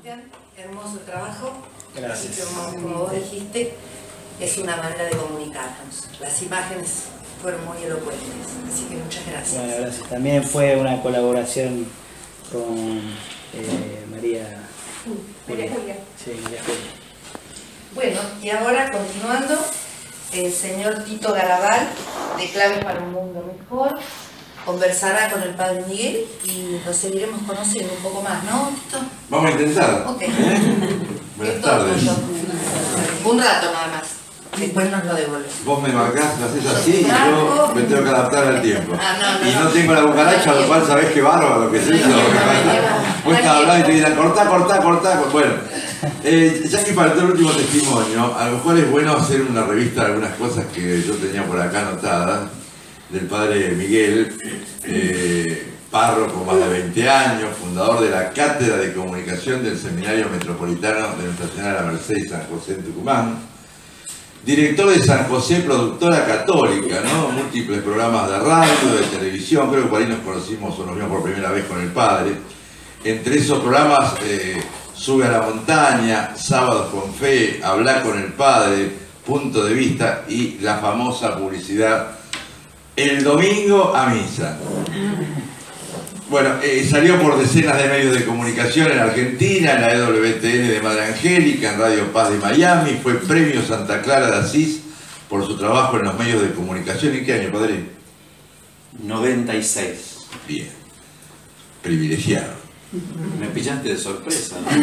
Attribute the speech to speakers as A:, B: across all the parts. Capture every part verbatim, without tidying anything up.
A: Sebastián, hermoso trabajo.
B: Gracias.
A: Así que, como, como vos dijiste, es una manera de comunicarnos. Las imágenes fueron muy elocuentes, así que muchas gracias.
B: Bueno, gracias. También fue una colaboración con eh, María...
A: María Julia.
B: Sí, María Julia.
A: Bueno, y ahora continuando, el señor Tito Garabal, de Claves para un Mundo Mejor, conversará con el Padre Miguel y lo seguiremos conociendo un poco más, ¿no, Tito?
C: Vamos a intentar.
A: Ok.
C: ¿Eh? Buenas
A: Esto
C: tardes.
A: tuyo. Un rato nada más, después nos lo devuelves.
C: Vos me marcás, lo haces así y yo me tengo que adaptar al tiempo.
A: Ah, no, no,
C: y no
A: no.
C: tengo la cucaracha, lo cual sabés qué bárbaro que es eso. Vos estás hablando y te dicen cortá, cortá, cortá. Bueno, eh, ya que faltó el último testimonio, a lo mejor es bueno hacer una revista de algunas cosas que yo tenía por acá anotadas, del Padre Miguel, eh, párroco más de veinte años, fundador de la Cátedra de Comunicación del Seminario Metropolitano de Nuestra Señora de la Merced y San José en Tucumán, director de San José, productora católica, ¿no? Múltiples programas de radio, de televisión, creo que por ahí nos conocimos o nos vimos por primera vez con el Padre. Entre esos programas, eh, Sube a la Montaña, Sábados con Fe, Hablar con el Padre, Punto de Vista y la famosa publicidad El Domingo a Misa. Bueno, eh, salió por decenas de medios de comunicación en Argentina, en la E W T N de Madre Angélica, en Radio Paz de Miami, fue Premio Santa Clara de Asís por su trabajo en los medios de comunicación. ¿En qué año, Padre?
D: noventa y seis.
C: Bien, privilegiado.
D: Me pillaste de sorpresa, ¿no?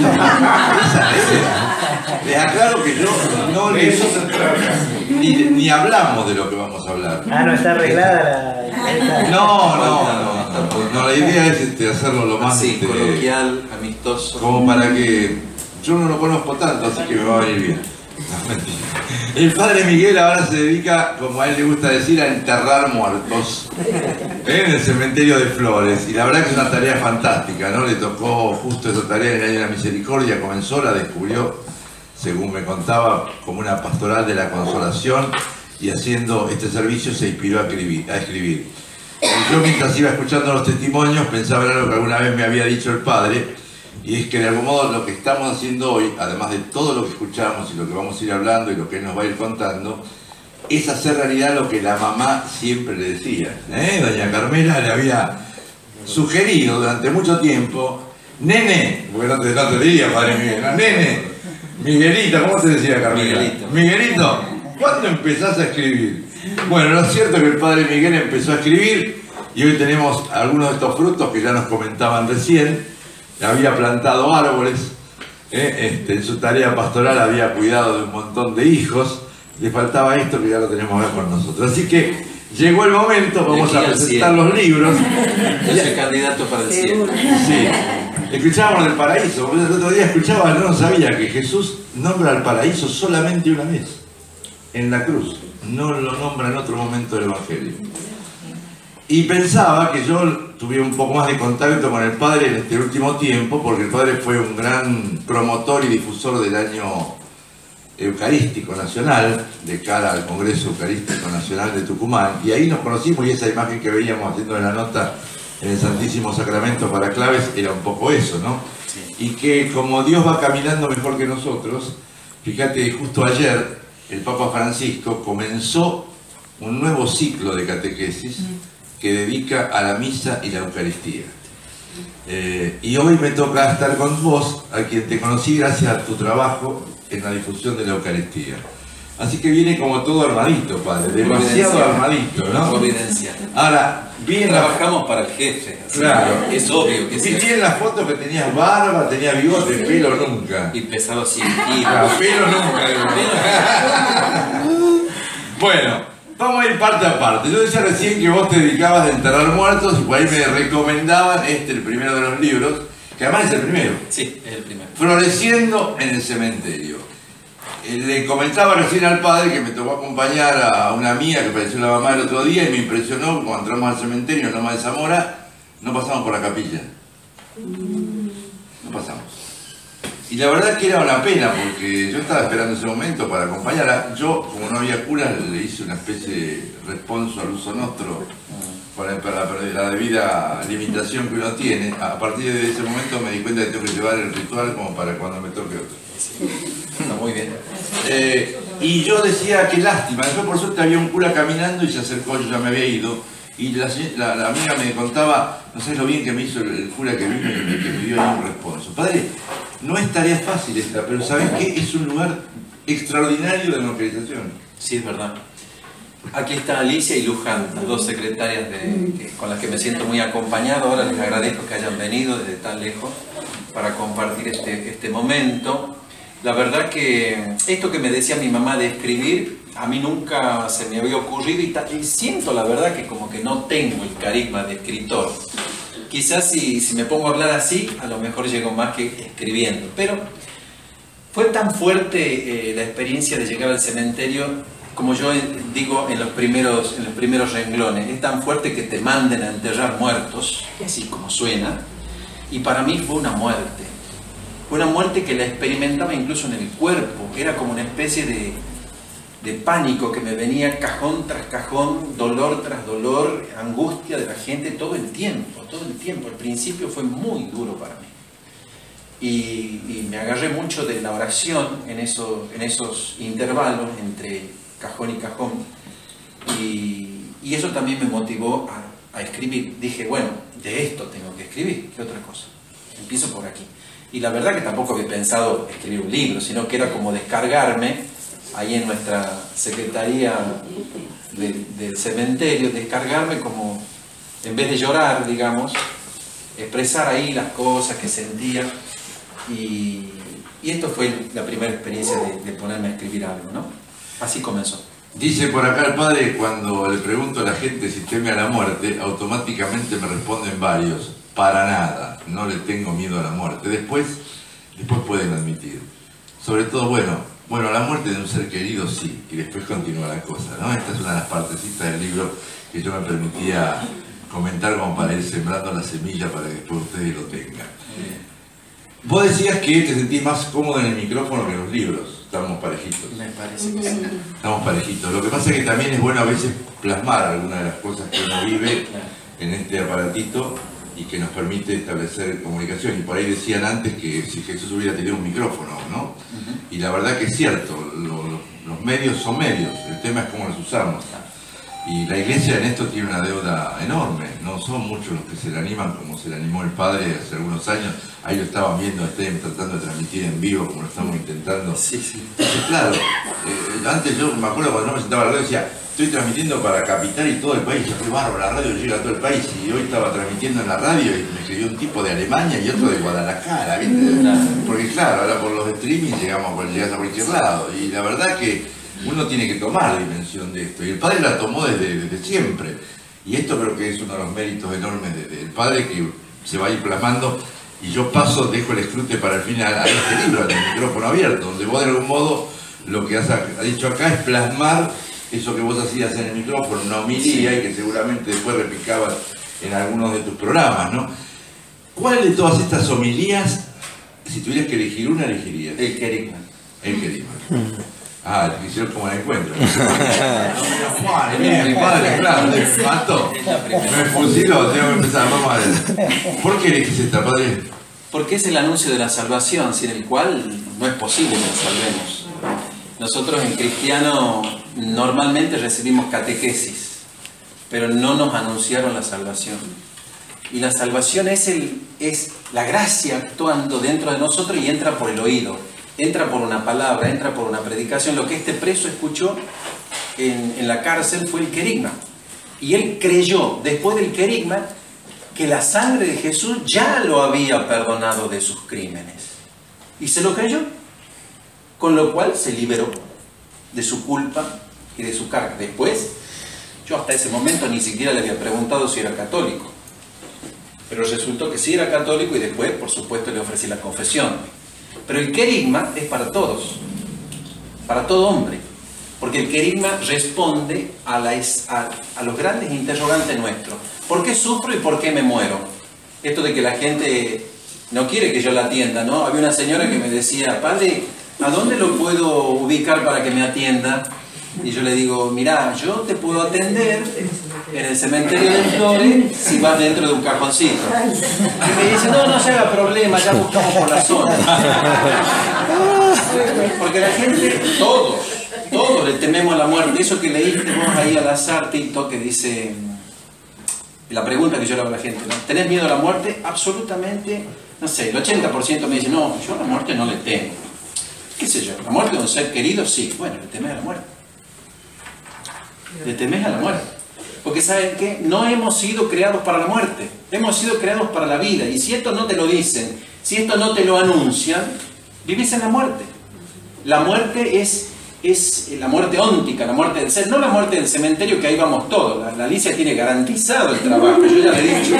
C: Les aclaro que yo no les... Ni, ni hablamos de lo que vamos a hablar.
B: Ah, no está arreglada la...
C: No, no, no. No, la idea es este, hacerlo lo más...
D: Así,
C: este,
D: coloquial, amistoso.
C: como para que... Yo no lo conozco tanto, así que me va a venir bien. No, mentira. El Padre Miguel ahora se dedica, como a él le gusta decir, a enterrar muertos en el cementerio de Flores. Y la verdad que es una tarea fantástica, ¿no? Le tocó justo esa tarea en el año de la misericordia, comenzó, la descubrió, según me contaba, como una pastoral de la consolación, y haciendo este servicio se inspiró a escribir. A escribir. Y yo, mientras iba escuchando los testimonios, pensaba en algo que alguna vez me había dicho el Padre, y es que de algún modo lo que estamos haciendo hoy, además de todo lo que escuchamos y lo que vamos a ir hablando y lo que él nos va a ir contando, es hacer realidad lo que la mamá siempre le decía. ¿eh? Doña Carmela le había sugerido durante mucho tiempo, nene, porque no te, no te diría Padre Miguel, no, nene, Miguelito, ¿cómo te decía Carmela?
D: Miguelito.
C: Miguelito, ¿cuándo empezás a escribir? Bueno, lo cierto es que el Padre Miguel empezó a escribir y hoy tenemos algunos de estos frutos que ya nos comentaban recién. Había plantado árboles, ¿eh? este, en su tarea pastoral había cuidado de un montón de hijos, le faltaba esto que ya lo tenemos acá con nosotros. Así que llegó el momento, vamos a presentar los libros.
D: Yo soy candidato para el cielo.
C: Sí, escuchábamos del paraíso, el otro día escuchaba, no sabía que Jesús nombra al paraíso solamente una vez, en la cruz, no lo nombra en otro momento del Evangelio. Y pensaba que yo tuve un poco más de contacto con el Padre en este último tiempo, porque el Padre fue un gran promotor y difusor del año Eucarístico Nacional, de cara al Congreso Eucarístico Nacional de Tucumán, y ahí nos conocimos y esa imagen que veíamos haciendo en la nota en el Santísimo Sacramento para Claves era un poco eso, ¿no? Y que como Dios va caminando mejor que nosotros, fíjate, justo ayer el Papa Francisco comenzó un nuevo ciclo de catequesis que dedica a la misa y la Eucaristía. Eh, y hoy me toca estar con vos, a quien te conocí gracias a tu trabajo en la difusión de la Eucaristía. Así que viene como todo armadito, Padre, demasiado armadito, ¿no?
D: Providencia.
C: Ahora, bien
D: Trabajamos para el jefe. Así
C: Claro.
D: que es obvio que
C: vi
D: sí.
C: en la foto que tenías barba, tenías bigote, pelo nunca.
D: Y pesaba cien
C: Ah,
D: kilos.
C: pelo nunca. Bueno. Vamos a ir parte a parte. Yo decía recién que vos te dedicabas a enterrar muertos y por ahí me recomendaban este, el primero de los libros, que además es el primero.
D: Sí, es el primero.
C: Floreciendo en el cementerio. Eh, Le comentaba recién al Padre que me tocó acompañar a una amiga que pareció la mamá el otro día y me impresionó cuando entramos al cementerio en Loma de Zamora, no pasamos por la capilla. No pasamos. Y la verdad que era una pena porque yo estaba esperando ese momento para acompañarla. Yo, como no había cura, le hice una especie de responso al uso nostro con el- para la, la debida limitación que uno tiene, a partir de ese momento me di cuenta que tengo que llevar el ritual como para cuando me toque otro.
D: Está muy bien.
C: Eh, y yo decía, qué lástima, después por suerte había un cura caminando y se acercó, yo ya me había ido, y la, la, la amiga me contaba, no sé lo bien que me hizo el, el cura que vino y me, que me dio ahí un responso. Padre, no es tarea fácil esta, pero ¿sabes qué? Es un lugar extraordinario de evangelización.
D: Sí, es verdad. Aquí está Alicia y Luján, las dos secretarias de, que, con las que me siento muy acompañado. Ahora les agradezco que hayan venido desde tan lejos para compartir este, este momento. La verdad que esto que me decía mi mamá de escribir, a mí nunca se me había ocurrido y, y siento la verdad que como que no tengo el carisma de escritor. Quizás si, si me pongo a hablar así, a lo mejor llego más que escribiendo. Pero fue tan fuerte eh, la experiencia de llegar al cementerio, como yo digo en los, primeros, en los primeros renglones, es tan fuerte que te manden a enterrar muertos, así como suena, y para mí fue una muerte. Fue una muerte que la experimentaba incluso en el cuerpo, era como una especie de, de pánico que me venía cajón tras cajón, dolor tras dolor, angustia de la gente todo el tiempo, todo el tiempo. Al principio fue muy duro para mí. Y, y me agarré mucho de la oración en, eso, en esos intervalos entre cajón y cajón. Y, y eso también me motivó a, a escribir. Dije, bueno, de esto tengo que escribir, ¿qué otra cosa? Empiezo por aquí. Y la verdad que tampoco había pensado escribir un libro, sino que era como descargarme ahí en nuestra secretaría de, del cementerio, descargarme como, en vez de llorar, digamos, expresar ahí las cosas que sentía. Y, y esto fue la primera experiencia de, de ponerme a escribir algo, ¿no? Así comenzó.
C: Dice por acá el padre, cuando le pregunto a la gente si teme a la muerte, automáticamente me responden varios. Para nada, no le tengo miedo a la muerte. Después, después pueden admitir. Sobre todo, bueno, bueno, la muerte de un ser querido sí, y después continúa la cosa, ¿no? Esta es una de las partecitas del libro que yo me permitía comentar como para ir sembrando la semilla para que después ustedes lo tengan. Vos decías que te sentís más cómodo en el micrófono que en los libros. Estamos parejitos.
D: Me parece que sí.
C: Estamos parejitos. Lo que pasa es que también es bueno a veces plasmar algunas de las cosas que uno vive en este aparatito y que nos permite establecer comunicación. Y por ahí decían antes que si Jesús hubiera tenido un micrófono, ¿no? Uh-huh. Y la verdad que es cierto, lo, lo, los medios son medios, el tema es cómo los usamos. Y la iglesia en esto tiene una deuda enorme, no son muchos los que se le animan como se le animó el padre hace algunos años. Ahí lo estaban viendo, estén tratando de transmitir en vivo como lo estamos intentando.
D: Sí, sí.
C: Entonces, claro, eh, antes yo me acuerdo cuando no me sentaba a la radio decía, estoy transmitiendo para Capital y todo el país, yo fui bárbaro, la radio llega a todo el país, y hoy estaba transmitiendo en la radio y me escribió un tipo de Alemania y otro de Guadalajara, ¿viste? Porque claro, ahora por los streaming llegamos, pues, llegas a cualquier lado, y la verdad que uno tiene que tomar dimensión de esto, y el padre la tomó desde, desde siempre, y esto creo que es uno de los méritos enormes del de, de padre que se va a ir plasmando, y yo paso, dejo el escrute para el final a este libro, al micrófono abierto, donde vos de algún modo lo que has, has dicho acá es plasmar eso que vos hacías en el micrófono, una homilía, y que seguramente después replicabas en algunos de tus programas, ¿no? ¿Cuál de todas estas homilías, si tuvieras que elegir una, elegirías?
D: El querigma.
C: El querigma. Ah, el que hicieron como el encuentro. Bien, padre, claro, me mató. Me fusiló, tengo que empezar, vamos a ver. ¿Por qué elegís esta, padre?
D: Porque es el anuncio de la salvación, sin el cual no es posible que nos salvemos. Nosotros en cristiano normalmente recibimos catequesis, pero no nos anunciaron la salvación. Y la salvación es, el, es la gracia actuando dentro de nosotros y entra por el oído. Entra por una palabra, entra por una predicación. Lo que este preso escuchó en, en la cárcel fue el querigma. Y él creyó, después del querigma, que la sangre de Jesús ya lo había perdonado de sus crímenes. Y se lo creyó. Con lo cual se liberó de su culpa y de su carga. Después, yo hasta ese momento ni siquiera le había preguntado si era católico. Pero resultó que sí era católico y después, por supuesto, le ofrecí la confesión. Pero el querigma es para todos, para todo hombre, porque el querigma responde a, la, a, a los grandes interrogantes nuestros. ¿Por qué sufro y por qué me muero? Esto de que la gente no quiere que yo la atienda, ¿no? Había una señora que me decía, padre, ¿a dónde lo puedo ubicar para que me atienda? Y yo le digo, mirá, yo te puedo atender en el cementerio de Flores si vas dentro de un cajoncito. Y me dice, no, no se haga problema, ya buscamos por la zona. Porque la gente, todos, todos le tememos a la muerte. Eso que leíste vos ahí al azar, TikTok, que dice, la pregunta que yo le hago a la gente, ¿no? ¿Tenés miedo a la muerte? Absolutamente, no sé, el ochenta por ciento me dice, no, yo a la muerte no le temo. ¿Qué sé yo? ¿La muerte de un ser querido? Sí. Bueno, le temes a la muerte. Le temes a la muerte. Porque ¿saben qué? No hemos sido creados para la muerte. Hemos sido creados para la vida. Y si esto no te lo dicen, si esto no te lo anuncian, vivís en la muerte. La muerte es, es la muerte óntica, la muerte del ser, no la muerte del cementerio, que ahí vamos todos. La, la Alicia tiene garantizado el trabajo, yo ya le he dicho.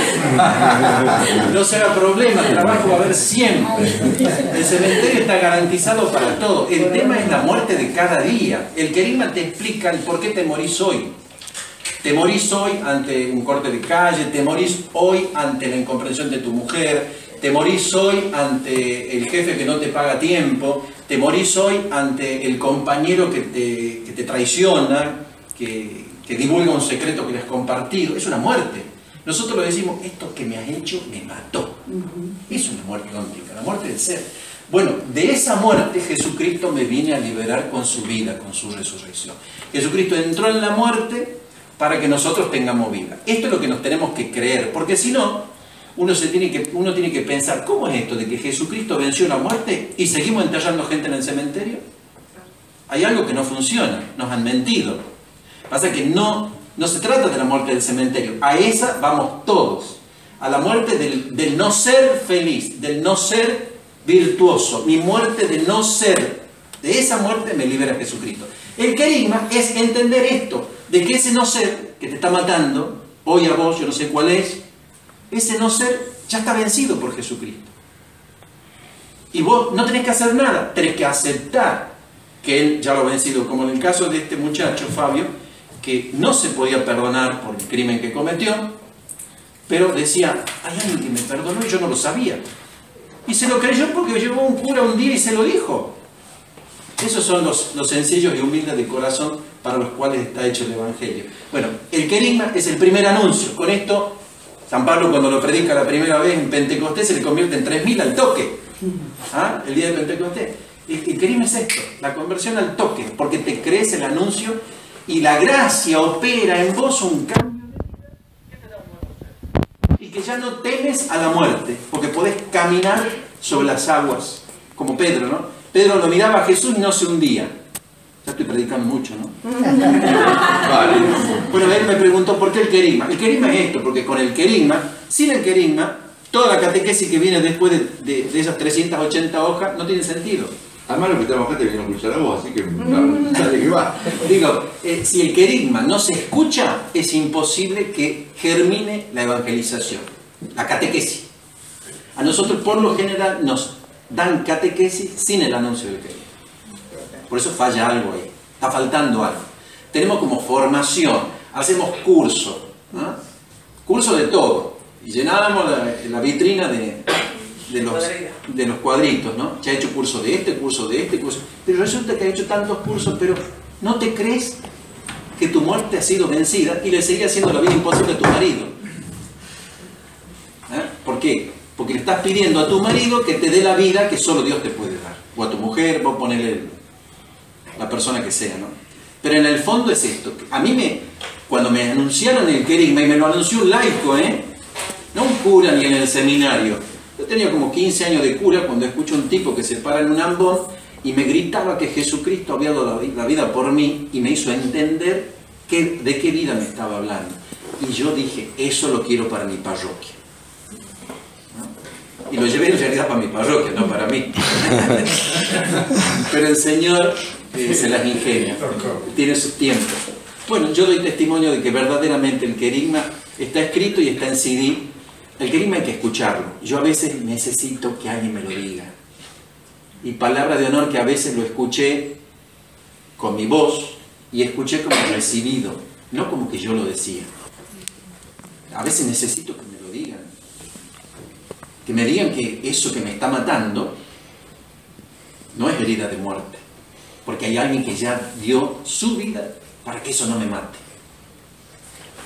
D: No se haga problema, el trabajo va a haber siempre. El cementerio está garantizado para todo. El tema es la muerte de cada día. El querigma te explica el por qué te morís hoy. Te morís hoy ante un corte de calle, te morís hoy ante la incomprensión de tu mujer, te morís hoy ante el jefe que no te paga a tiempo, te morís hoy ante el compañero que te, que te traiciona, que, que divulga un secreto que le has compartido. Es una muerte. Nosotros lo decimos, esto que me has hecho me mató. Es una muerte óntica, la muerte del ser. Bueno, de esa muerte Jesucristo me viene a liberar con su vida, con su resurrección. Jesucristo entró en la muerte para que nosotros tengamos vida. Esto es lo que nos tenemos que creer, porque si no, uno, se tiene que, uno tiene que pensar, ¿cómo es esto de que Jesucristo venció la muerte y seguimos enterrando gente en el cementerio? Hay algo que no funciona, nos han mentido. Pasa que no, no se trata de la muerte del cementerio, a esa vamos todos, a la muerte del, del no ser feliz, del no ser virtuoso, mi muerte de no ser, de esa muerte me libera Jesucristo. El querigma es entender esto, de que ese no ser que te está matando, hoy a vos, yo no sé cuál es, ese no ser ya está vencido por Jesucristo. Y vos no tenés que hacer nada, tenés que aceptar que Él ya lo ha vencido, como en el caso de este muchacho, Fabio, que no se podía perdonar por el crimen que cometió, pero decía, hay alguien que me perdonó y yo no lo sabía. Y se lo creyó porque llegó un cura un día y se lo dijo. Esos son los, los sencillos y humildes de corazón para los cuales está hecho el Evangelio. Bueno, el querigma es el primer anuncio. Con esto, San Pablo cuando lo predica la primera vez en Pentecostés se le convierte en tres mil al toque. ¿Ah? El día de Pentecostés. El, el querigma es esto, la conversión al toque, porque te crees el anuncio y la gracia opera en vos un cambio de vida y que ya no temes a la muerte, porque podés caminar sobre las aguas, como Pedro, ¿no? Pedro lo miraba a Jesús y no se hundía. Ya estoy predicando mucho, ¿no? Vale. Bueno, él me preguntó por qué el querigma. El querigma es esto, porque con el querigma, sin el querigma, toda la catequesis que viene después de, de, de esas trescientas ochenta hojas no tiene sentido.
C: Además lo que estamos acá te viene a escuchar a vos, así que no, sale que va.
D: Digo, eh, si el querigma no se escucha, es imposible que germine la evangelización, la catequesis. A nosotros por lo general nos dan catequesis sin el anuncio del querigma. Por eso falla algo ahí, está faltando algo. Tenemos como formación, hacemos curso, ¿no? Curso de todo. Y llenábamos la, la vitrina de, de, los, de los cuadritos, ¿no? Ya ha hecho curso de este, curso de este, curso. Pero resulta que ha hecho tantos cursos, pero no te crees que tu muerte ha sido vencida y le seguís haciendo la vida imposible a tu marido. ¿Eh? ¿Por qué? Porque le estás pidiendo a tu marido que te dé la vida que solo Dios te puede dar. O a tu mujer, vos ponele la persona que sea, ¿no? Pero en el fondo es esto. A mí me, cuando me anunciaron el querigma, y me lo anunció un laico, ¿eh? No un cura ni en el seminario. Yo tenía como quince años de cura cuando escucho a un tipo que se para en un ambón y me gritaba que Jesucristo había dado la vida por mí y me hizo entender que, de qué vida me estaba hablando. Y yo dije, eso lo quiero para mi parroquia. Y lo llevé en realidad para mi parroquia, no para mí. Pero el Señor eh, se las ingenia, tiene sus tiempos. Bueno, yo doy testimonio de que verdaderamente el querigma está escrito y está en C D. El querigma hay que escucharlo. Yo a veces necesito que alguien me lo diga. Y palabra de honor que a veces lo escuché con mi voz y escuché como recibido, no como que yo lo decía. A veces necesito que me lo digan. Que me digan que eso que me está matando no es herida de muerte, porque hay alguien que ya dio su vida para que eso no me mate.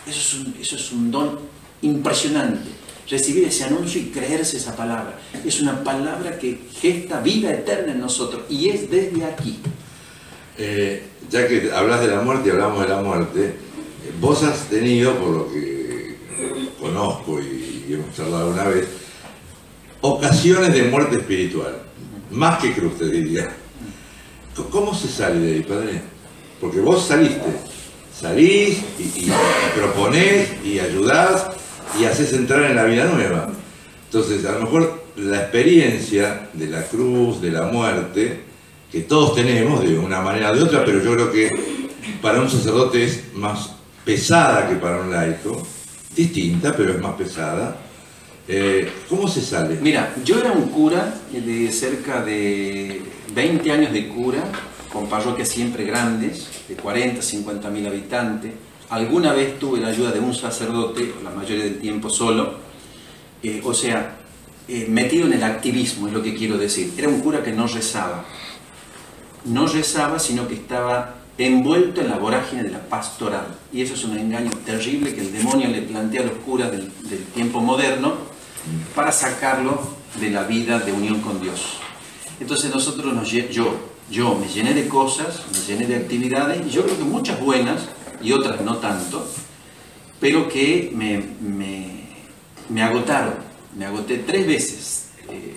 E: Eso es un, eso es un don impresionante. Recibir ese anuncio y creerse esa palabra. Es una palabra que gesta vida eterna en nosotros y es desde aquí.
C: Eh, ya que hablas de la muerte y hablamos de la muerte, vos has tenido, por lo que conozco y, y hemos charlado una vez, ocasiones de muerte espiritual, más que cruz, te diría. ¿Cómo se sale de ahí, padre? Porque vos saliste, salís y, y, y proponés y ayudás y haces entrar en la vida nueva. Entonces, a lo mejor la experiencia de la cruz, de la muerte, que todos tenemos de una manera o de otra, pero yo creo que para un sacerdote es más pesada que para un laico, distinta, pero es más pesada. Eh, ¿Cómo se sale?
E: Mira, yo era un cura de cerca de veinte años de cura, con parroquias siempre grandes, de cuarenta, cincuenta mil habitantes. Alguna vez tuve la ayuda de un sacerdote, la mayoría del tiempo solo, eh, o sea, eh, metido en el activismo, es lo que quiero decir. Era un cura que no rezaba, no rezaba, sino que estaba envuelto en la vorágine de la pastoral. Y eso es un engaño terrible que el demonio le plantea a los curas del, del tiempo moderno para sacarlo de la vida de unión con Dios. Entonces nosotros, nos, yo, yo me llené de cosas, me llené de actividades, y yo creo que muchas buenas, y otras no tanto, pero que me, me, me agotaron. Me agoté tres veces, eh,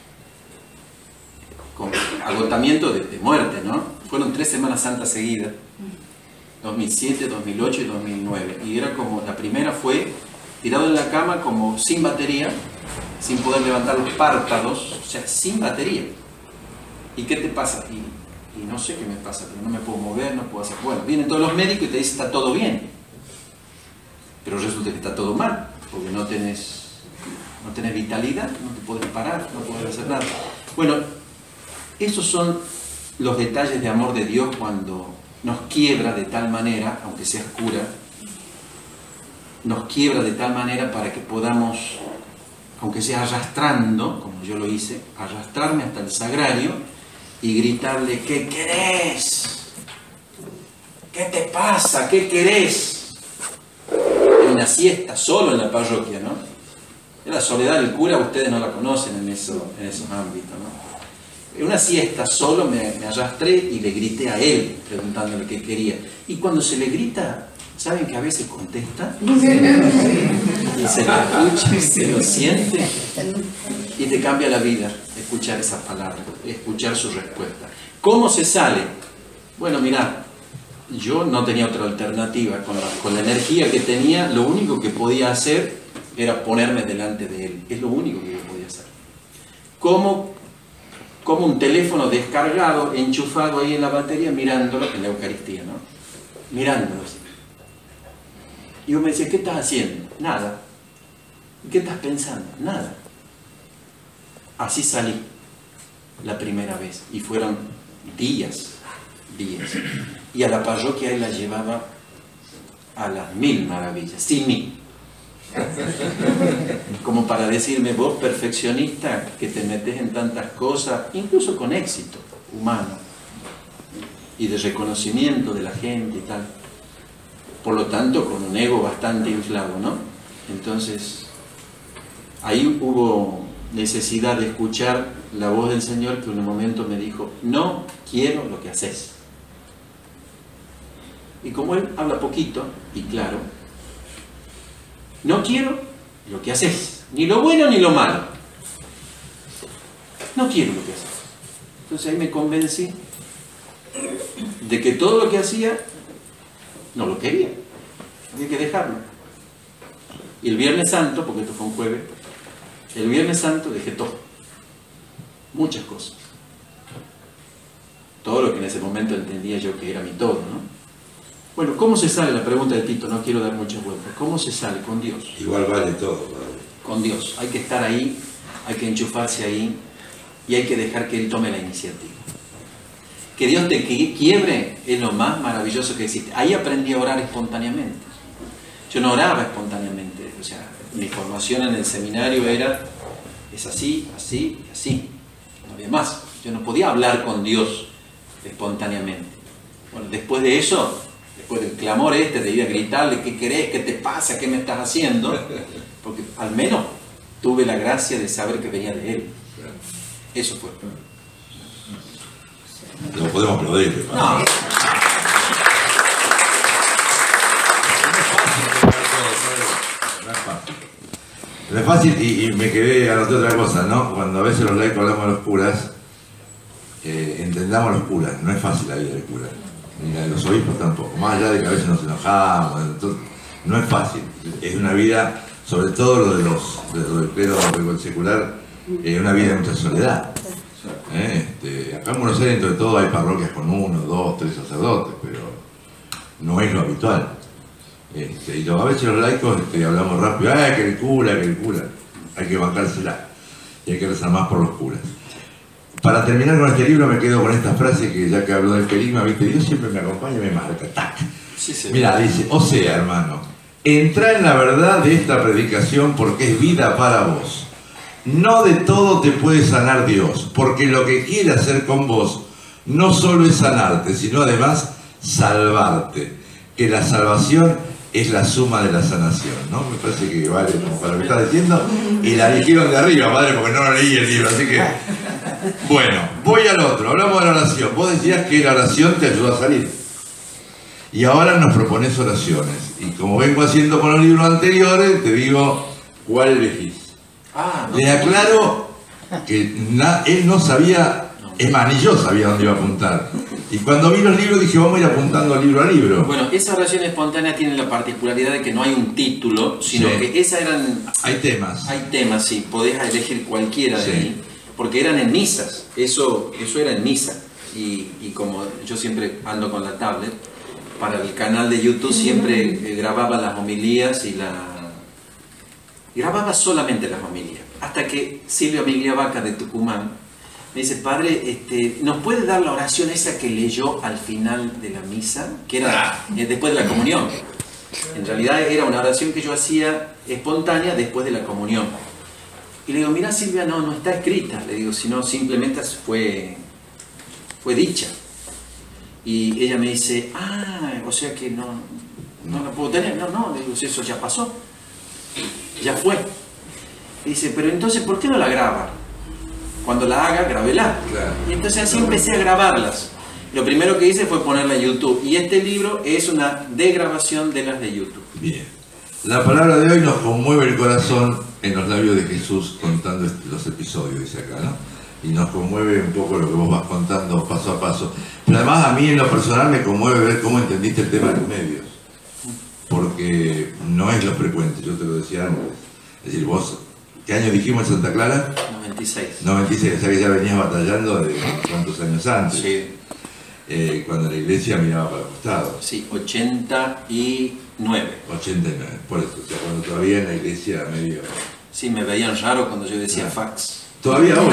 E: con agotamiento de, de muerte, ¿no? Fueron tres Semanas Santas seguidas, dos mil siete, dos mil ocho y dos mil nueve. Y era como, la primera fue tirado en la cama como sin batería, sin poder levantar los párpados, o sea, sin batería. ¿Y qué te pasa? Y, y no sé qué me pasa, pero no me puedo mover, no puedo hacer... Bueno, vienen todos los médicos y te dicen está todo bien, pero resulta que está todo mal, porque no tenés, no tenés vitalidad, no te puedes parar, no puedes hacer nada. Bueno, esos son los detalles de amor de Dios cuando nos quiebra de tal manera, aunque seas cura, nos quiebra de tal manera para que podamos, aunque sea arrastrando, como yo lo hice, arrastrarme hasta el sagrario y gritarle, ¿qué querés? ¿Qué te pasa? ¿Qué querés? En una siesta, solo en la parroquia, ¿no? La soledad del cura, ustedes no la conocen en, eso, en esos ámbitos, ¿no? En una siesta, solo me, me arrastré y le grité a él, preguntándole qué quería. Y cuando se le grita, ¿saben que a veces contesta? Y se lo escucha, se lo siente y te cambia la vida escuchar esas palabras, escuchar su respuesta. ¿Cómo se sale? Bueno, mirá, yo no tenía otra alternativa. Con la, con la energía que tenía, lo único que podía hacer era ponerme delante de él. Es lo único que yo podía hacer. Como, como un teléfono descargado, enchufado ahí en la batería, mirándolo en la Eucaristía, ¿no? Mirándolo así. Y yo me decía, ¿qué estás haciendo? Nada. ¿Y qué estás pensando? Nada. Así salí la primera vez. Y fueron días, días. Y a la parroquia él la llevaba a las mil maravillas, sin mí. Como para decirme, vos perfeccionista, que te metes en tantas cosas, incluso con éxito humano y de reconocimiento de la gente y tal. Por lo tanto, con un ego bastante inflado, ¿no? Entonces, ahí hubo necesidad de escuchar la voz del Señor, que en un momento me dijo, no quiero lo que haces. Y como él habla poquito y claro, no quiero lo que haces, ni lo bueno ni lo malo. No quiero lo que haces. Entonces ahí me convencí de que todo lo que hacía no lo quería, había que dejarlo. Y el Viernes Santo, porque esto fue un jueves, el Viernes Santo dejé todo, muchas cosas, todo lo que en ese momento entendía yo que era mi todo, ¿no? Bueno, ¿cómo se sale? La pregunta de Tito, no quiero dar muchas vueltas. ¿Cómo se sale? Con Dios.
C: Igual vale todo, padre.
E: Con Dios. Hay que estar ahí, hay que enchufarse ahí y hay que dejar que Él tome la iniciativa. Que Dios te quiebre es lo más maravilloso que existe. Ahí aprendí a orar espontáneamente. Yo no oraba espontáneamente. O sea, mi formación en el seminario era, es así, así y así. No había más. Yo no podía hablar con Dios espontáneamente. Bueno, después de eso, después del clamor este de ir a gritarle, ¿qué querés? ¿Qué te pasa? ¿Qué me estás haciendo? Porque al menos tuve la gracia de saber que venía de él. Eso fue.
C: Lo podemos aplaudir.
E: No.
C: No es fácil, y, y me quedé, anoté otra cosa, ¿no? Cuando a veces los laicos hablamos de los curas, eh, entendamos los curas, no es fácil la vida del cura, ni la de los obispos tampoco, más allá de que a veces nos enojamos, entonces, no es fácil, es una vida, sobre todo lo de los, de lo del clero secular, es una vida de mucha soledad. ¿Eh? Este, acá en Buenos Aires, entre todo, hay parroquias con uno, dos, tres sacerdotes, pero no es lo habitual. Este, y a veces los laicos este, hablamos rápido, ¡ay, que el cura, que el cura! Hay que bancársela y hay que rezar más por los curas. Para terminar con este libro me quedo con esta frase que ya que habló del querigma, ¿viste? Dios siempre me acompaña y me marca. ¡Tac!
E: Sí, sí.
C: Mira, dice, o sea, hermano, entra en la verdad de esta predicación porque es vida para vos. No de todo te puede sanar Dios, porque lo que quiere hacer con vos no solo es sanarte, sino además salvarte. Que la salvación es la suma de la sanación, ¿no? Me parece que vale como para lo que está diciendo. Y la dijeron de arriba, padre, porque no lo leí el libro, así que... Bueno, voy al otro, hablamos de la oración. Vos decías que la oración te ayudó a salir. Y ahora nos propones oraciones. Y como vengo haciendo con los libros anteriores, te digo, ¿cuál elegís?
E: Ah, no.
C: Le aclaro que na, él no sabía, es más, ni yo sabía dónde iba a apuntar. Y cuando vi los libros dije, vamos a ir apuntando libro a libro.
E: Bueno, esa oración espontánea tiene la particularidad de que no hay un título, sino
C: Sí.
E: que esas eran...
C: Hay temas.
E: Hay temas, sí, podés elegir cualquiera
C: Sí.
E: de ahí, porque eran en misas, eso, eso era en misa. Y, y como yo siempre ando con la tablet, para el canal de YouTube siempre eh, grababa las homilías y la... grababa solamente las homilías, hasta que Silvio Migliavaca de Tucumán me dice, padre, este, ¿nos puede dar la oración esa que leyó al final de la misa? Que era eh, después de la comunión. En realidad era una oración que yo hacía espontánea después de la comunión. Y le digo, mira Silvia, no, no está escrita, le digo, sino simplemente fue, fue dicha. Y ella me dice, ah, o sea que no, no la puedo tener. No, no, le digo, eso ya pasó, ya fue. Y dice, pero entonces, ¿por qué no la graba? Cuando la haga, grábela.
C: Claro.
E: Y entonces así empecé a grabarlas. Lo primero que hice fue ponerla en YouTube. Y este libro es una degrabación de las de YouTube.
C: Bien. La palabra de hoy nos conmueve el corazón en los labios de Jesús contando los episodios, dice acá, ¿no? Y nos conmueve un poco lo que vos vas contando paso a paso. Pero además a mí en lo personal me conmueve ver cómo entendiste el tema de los medios. Porque no es lo frecuente, yo te lo decía antes. Es decir, vos, ¿qué año dijimos en Santa Clara?
E: noventa y seis.
C: noventa y seis, o sea que ya venías batallando de cuántos años antes.
E: Sí,
C: Eh, cuando la iglesia miraba para el costado.
E: sí, ochenta y nueve.
C: ochenta y nueve, por eso, o sea, cuando todavía en la iglesia medio...
E: Sí, me veían raro cuando yo decía fax.
C: Todavía hoy.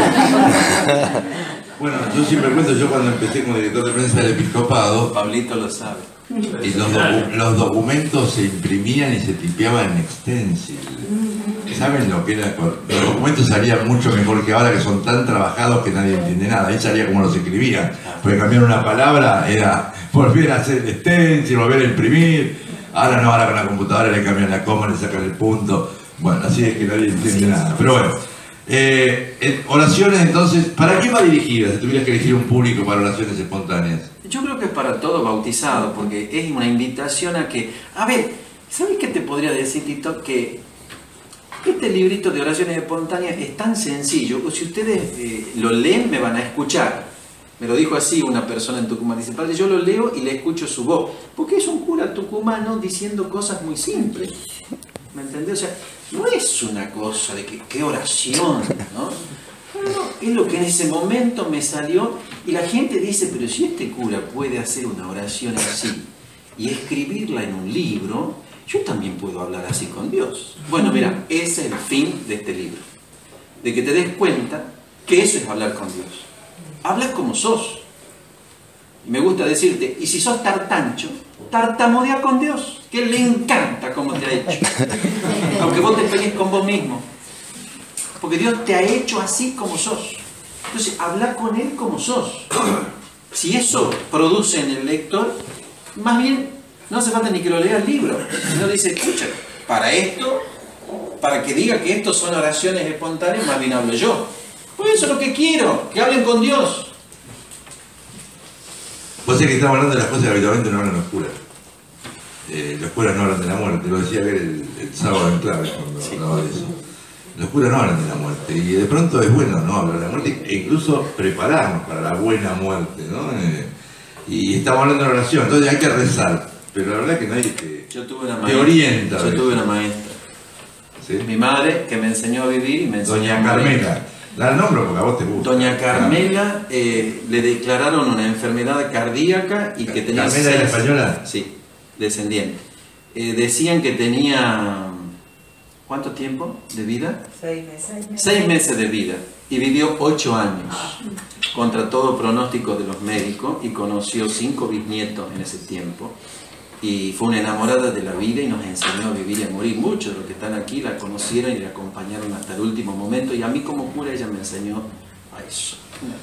C: Bueno, yo siempre cuento, yo cuando empecé como director de prensa del episcopado,
E: Pablito lo sabe.
C: y los, docu- los documentos se imprimían y se tipeaban en extensil. ¿Saben lo que era? Los documentos salían mucho mejor que ahora, que son tan trabajados que nadie entiende nada. Ahí salía como los escribían. Porque cambiar una palabra era volver a hacer el stencil, volver a imprimir. Ahora no, ahora con la computadora le cambian la coma, le sacan el punto. Bueno, así es que nadie entiende nada. Pero bueno, eh, eh, oraciones entonces, ¿para qué va dirigida? Si tuvieras que elegir un público para oraciones espontáneas.
E: Yo creo que es para todo bautizado, porque es una invitación a que... A ver, ¿sabes qué te podría decir, Tito? Que este librito de oraciones espontáneas es tan sencillo, o si ustedes eh, lo leen me van a escuchar. Me lo dijo así una persona en Tucumán, dice, padre, yo lo leo y le escucho su voz, porque es un cura tucumano diciendo cosas muy simples. ¿Me entendés? O sea, no es una cosa de que qué oración, ¿no? No, no, es lo que en ese momento me salió y la gente dice, pero si este cura puede hacer una oración así y escribirla en un libro, yo también puedo hablar así con Dios. Bueno, mira, ese es el fin de este libro, de que te des cuenta que eso es hablar con Dios. Habla como sos. Y me gusta decirte, y si sos tartancho, tartamudea con Dios, que le encanta cómo te ha hecho. Aunque vos te pelees con vos mismo. Porque Dios te ha hecho así como sos. Entonces, habla con Él como sos. Si eso produce en el lector, más bien No hace falta ni que lo lea el libro, sino dice, escucha, para esto, para que diga que estos son oraciones espontáneas, más bien hablo yo. Pues eso es lo que quiero, que hablen con Dios.
C: Vos sabés que estamos hablando de las cosas que habitualmente no hablan los curas. Eh, los curas no hablan de la muerte, lo decía ayer el, el sábado en clave cuando sí. hablaba de eso. Los curas no hablan de la muerte y de pronto es bueno no hablar de la muerte e incluso prepararnos para la buena muerte, ¿no? Eh, y estamos hablando de la oración, entonces hay que rezar, pero la verdad que nadie te,
E: yo tuve una
C: te
E: maestra,
C: orienta.
E: Yo tuve una maestra, ¿sí? Mi madre que me enseñó a vivir y me enseñó
C: Doña
E: a morir.
C: Carmela, la nombro porque a vos te gusta.
E: Doña Carmela eh, le declararon una enfermedad cardíaca y que tenía...
C: ¿Carmela era española?
E: Sí, descendiente. Eh, decían que tenía... ¿Cuánto tiempo de vida?
A: Seis meses.
E: Seis meses de vida. Y vivió ocho años. Contra todo pronóstico de los médicos. Y conoció cinco bisnietos en ese tiempo. Y fue una enamorada de la vida y nos enseñó a vivir y a morir. Muchos de los que están aquí la conocieron y la acompañaron hasta el último momento. Y a mí como cura ella me enseñó a eso.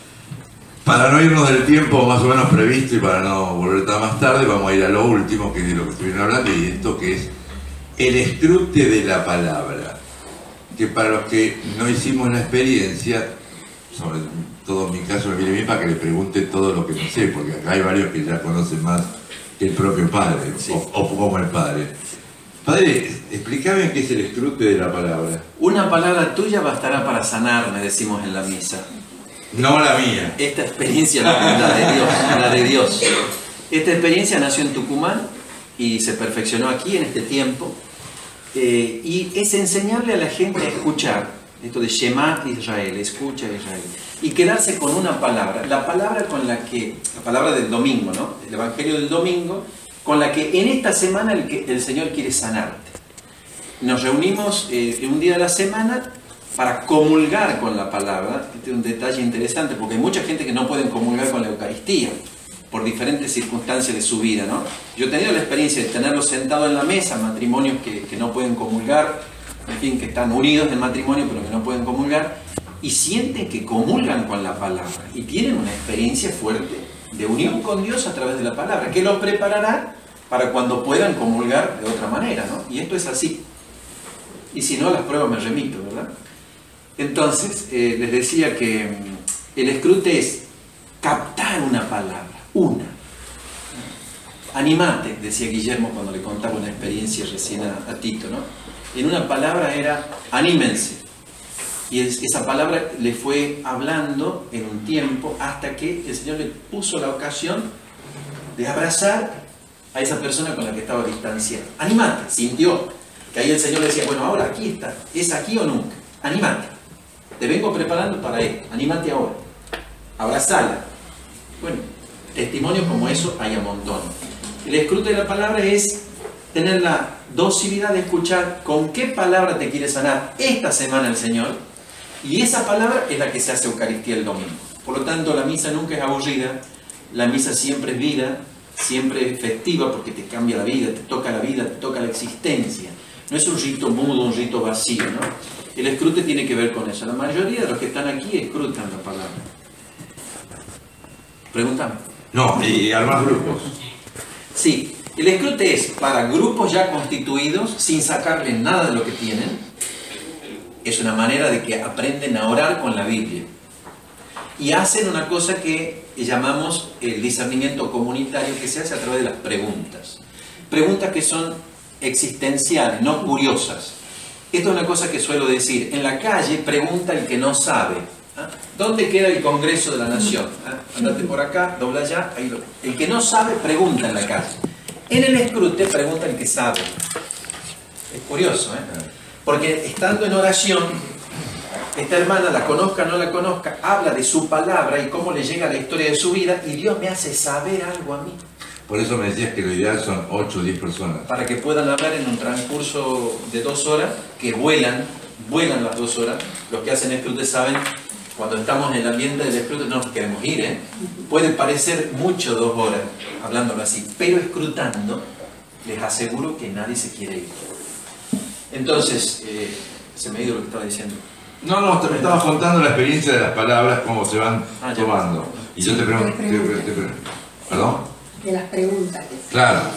C: Para no irnos del tiempo más o menos previsto y para no volver tan más tarde, vamos a ir a lo último, que es de lo que estuvieron hablando, y esto que es el escrute de la palabra. Que para los que no hicimos la experiencia, sobre todo en mi caso me viene bien para que le pregunte todo lo que no sé, porque acá hay varios que ya conocen más que el propio padre, sí. o, o como el padre. Padre, explícame qué es el escrute de la palabra.
E: Una palabra tuya bastará para sanar, me decimos en la misa.
C: No la mía.
E: Esta experiencia, la, la de Dios, la de Dios. Esta experiencia nació en Tucumán y se perfeccionó aquí en este tiempo. Eh, y es enseñarle a la gente a escuchar, esto de Shema Israel, escucha Israel, y quedarse con una palabra, la palabra con la que, la palabra del domingo, ¿no? El Evangelio del domingo, con la que en esta semana el, que, el Señor quiere sanarte. Nos reunimos eh, en un día de la semana para comulgar con la palabra. Este es un detalle interesante porque hay mucha gente que no puede comulgar con la Eucaristía por diferentes circunstancias de su vida, ¿no? Yo he tenido la experiencia de tenerlos sentados en la mesa, matrimonios que, que no pueden comulgar, en fin, que están unidos en matrimonio pero que no pueden comulgar, y sienten que comulgan con la palabra y tienen una experiencia fuerte de unión con Dios a través de la palabra, que los preparará para cuando puedan comulgar de otra manera, ¿no? Y esto es así. Y si no, las pruebas me remito, ¿verdad? Entonces, eh, les decía que el escrute es captar una palabra, una. Animate, decía Guillermo cuando le contaba una experiencia recién a, a Tito, ¿no? En una palabra era anímense. Y es, esa palabra le fue hablando en un tiempo hasta que el Señor le puso la ocasión de abrazar a esa persona con la que estaba distanciada. Animate, sintió que ahí el Señor le decía, bueno, ahora aquí está, ¿es aquí o nunca? Animate, te vengo preparando para esto, animate ahora, abrazala. Bueno, testimonios como eso hay a montón. El escrute de la palabra es tener la docilidad de escuchar con qué palabra te quiere sanar esta semana el Señor, y esa palabra es la que se hace Eucaristía el domingo. Por lo tanto, la misa nunca es aburrida, la misa siempre es vida, siempre es festiva porque te cambia la vida, te toca la vida, te toca la existencia. No es un rito mudo, un rito vacío, ¿no? El escrute tiene que ver con eso. La mayoría de los que están aquí escrutan la palabra. Pregúntame.
C: No, y armar grupos.
E: Sí, el escrute es para grupos ya constituidos, sin sacarle nada de lo que tienen. Es una manera de que aprenden a orar con la Biblia. Y hacen una cosa que llamamos el discernimiento comunitario, que se hace a través de las preguntas. Preguntas que son existenciales, no curiosas. Esto es una cosa que suelo decir. En la calle pregunta el que no sabe. ¿Ah? ¿Dónde queda el Congreso de la Nación? ¿Ah? Andate por acá, dobla allá, ahí lo... El que no sabe pregunta en la calle. En el escrute pregunta el que sabe. Es curioso, ¿eh? Porque estando en oración, esta hermana, la conozca o no la conozca, habla de su palabra y cómo le llega la historia de su vida, y Dios me hace saber algo a mí.
C: Por eso me decías que lo ideal son ocho o diez personas.
E: Para que puedan hablar en un transcurso de dos horas, que vuelan, vuelan las dos horas. Los que hacen escrute saben, cuando estamos en el ambiente del escrute no nos queremos ir, ¿eh? Puede parecer mucho dos horas, hablándolo así, pero escrutando, les aseguro que nadie se quiere ir. Entonces, eh, se me ha ido lo que estaba diciendo.
C: No, no, te me estabas contando la experiencia de las palabras, cómo se van
E: ah,
C: tomando. Y yo te pregunto, te, te, te, ¿perdón?
F: De las preguntas que
C: claro.
F: se preguntan.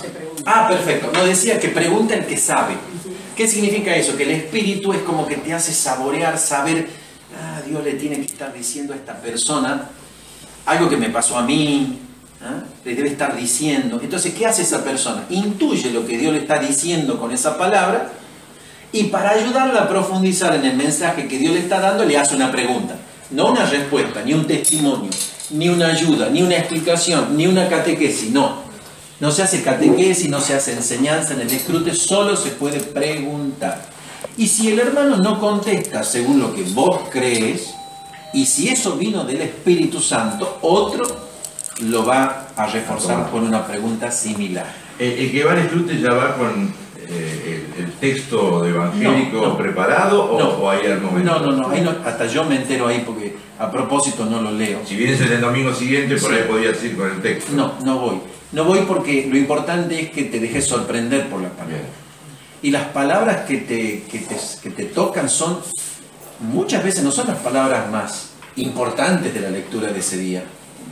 E: Ah, perfecto. No, decía que pregunta el que sabe. ¿Qué significa eso? Que el espíritu es como que te hace saborear, saber, ah, Dios le tiene que estar diciendo a esta persona algo que me pasó a mí, ¿ah? Le debe estar diciendo. Entonces, ¿qué hace esa persona? Intuye lo que Dios le está diciendo con esa palabra y para ayudarla a profundizar en el mensaje que Dios le está dando, le hace una pregunta. No una respuesta, ni un testimonio, ni una ayuda, ni una explicación, ni una catequesis, no. No se hace catequesis, no se hace enseñanza en el escrute, solo se puede preguntar. Y si el hermano no contesta según lo que vos crees, y si eso vino del Espíritu Santo, otro lo va a reforzar con una pregunta similar.
C: El, el que va al escrute ya va con eh, el, el texto evangélico no, no. preparado o,
E: no.
C: o hay al momento.
E: No, no, no, ahí no, hasta yo me entero ahí porque a propósito no lo leo.
C: Si vienes el domingo siguiente, por
E: sí.
C: ahí podías ir con el texto.
E: No, no voy. No voy porque lo importante es que te dejes sorprender por la palabra. Bien. Y las palabras que te, que, te, que te tocan son, muchas veces no son las palabras más importantes de la lectura de ese día.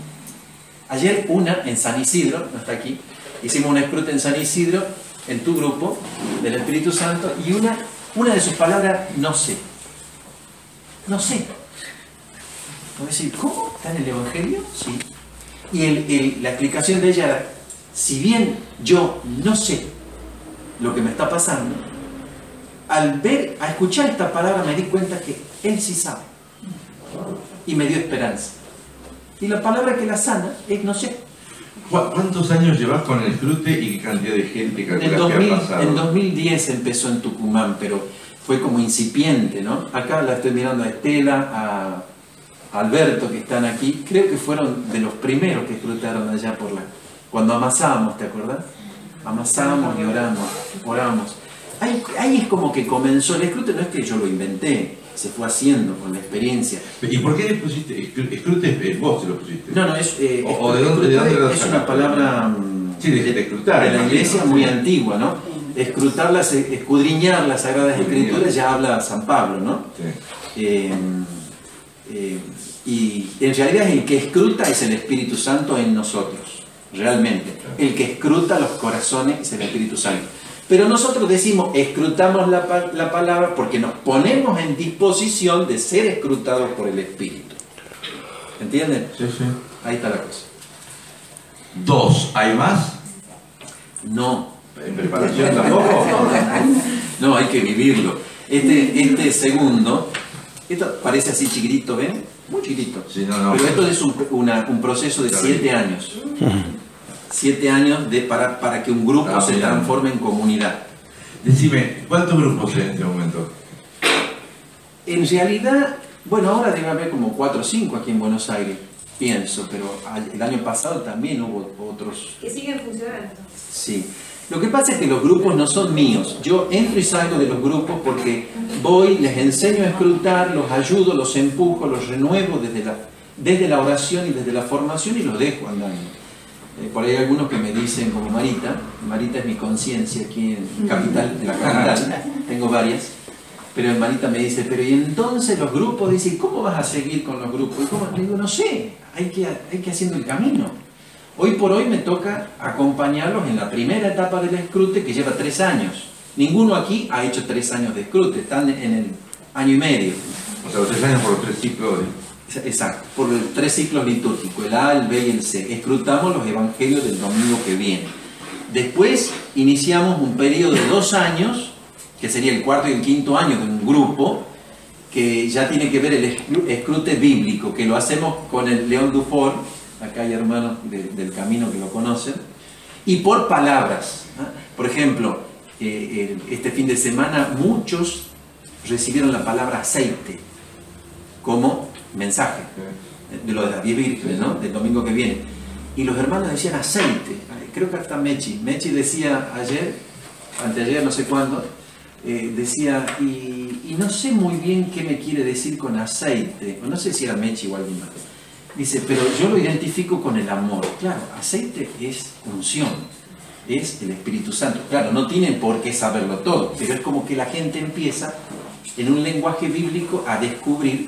E: Ayer una en San Isidro, no está aquí, hicimos un escrute en San Isidro, en tu grupo, del Espíritu Santo, y una, una de sus palabras, no sé. No sé. Voy a decir, ¿cómo? ¿Está en el Evangelio? Sí. Y el, el, la explicación de ella era, si bien yo no sé lo que me está pasando, al ver, a escuchar esta palabra me di cuenta que él sí sabe. Y me dio esperanza. Y la palabra que la sana es no sé.
C: ¿Cuántos años llevas con el escrute y qué cantidad de gente calculas
E: dos mil,
C: que ha pasado?
E: En dos mil diez empezó en Tucumán, pero fue como incipiente, ¿no? Acá la estoy mirando a Estela, a Alberto, que están aquí, creo que fueron de los primeros que escrutaron allá por la... Cuando amasábamos, ¿te acuerdas? Amasábamos y oramos, oramos. Ahí, ahí es como que comenzó, el escrute no es que yo lo inventé, se fue haciendo con la experiencia.
C: ¿Y por qué le pusiste escrute? Vos se lo pusiste.
E: No, no, es, eh,
C: o, o de dónde, de dónde lo
E: es una palabra
C: sí, de, de, escrutar,
E: de la iglesia muy antigua, ¿no? Escrutar, las, escudriñar las Sagradas Escrituras, ya habla San Pablo, ¿no? Sí. Eh, eh, y en realidad el que escruta es el Espíritu Santo en nosotros, realmente. El que escruta los corazones es el Espíritu Santo. Pero nosotros decimos, escrutamos la, la palabra porque nos ponemos en disposición de ser escrutados por el Espíritu. ¿Entienden?
C: Sí, sí.
E: Ahí está la cosa.
C: Dos, ¿hay más?
E: No.
C: ¿En preparación tampoco?
E: No, hay que vivirlo. Este, este segundo, esto parece así chiquitito, ¿ven? Muy chiquitito.
C: Sí, no, no.
E: Pero esto es un, una, un proceso de siete años. Siete años de, para, para que un grupo ah, se transforme en comunidad.
C: Decime, ¿cuántos grupos hay en este momento?
E: En realidad, bueno, ahora debe haber como cuatro o cinco aquí en Buenos Aires, pienso, pero el año pasado también hubo otros.
F: Que siguen funcionando.
E: Sí. Lo que pasa es que los grupos no son míos. Yo entro y salgo de los grupos porque voy, les enseño a escrutar, los ayudo, los empujo, los renuevo desde la, desde la oración y desde la formación y los dejo andando. Eh, por ahí hay algunos que me dicen, como Marita, Marita es mi conciencia aquí en capital, en la capital, tengo varias, pero Marita me dice, pero y entonces los grupos, dice, ¿cómo vas a seguir con los grupos? Y como, le digo, no sé, hay que, hay que haciendo el camino. Hoy por hoy me toca acompañarlos en la primera etapa del escrute que lleva tres años. Ninguno aquí ha hecho tres años de escrute, están en el año y medio.
C: O sea, los tres años por los tres ciclos de...
E: Exacto, por los tres ciclos litúrgicos, el A, el B y el C. Escrutamos los evangelios del domingo que viene. Después iniciamos un periodo de dos años, que sería el cuarto y el quinto año de un grupo, que ya tiene que ver el escrute bíblico, que lo hacemos con el León Dufour, acá hay hermanos de, del camino que lo conocen, y por palabras. ¿eh? Por ejemplo, eh, el, este fin de semana muchos recibieron la palabra aceite como mensaje de lo de las diez vírgenes, ¿no? Del domingo que viene. Y los hermanos decían aceite. Creo que hasta Mechi. Mechi decía ayer, anteayer, no sé cuándo, eh, decía, y, y no sé muy bien qué me quiere decir con aceite. No sé si era Mechi o alguien más. Dice, pero yo lo identifico con el amor. Claro, aceite es unción, es el Espíritu Santo. Claro, no tienen por qué saberlo todo, pero es como que la gente empieza en un lenguaje bíblico a descubrir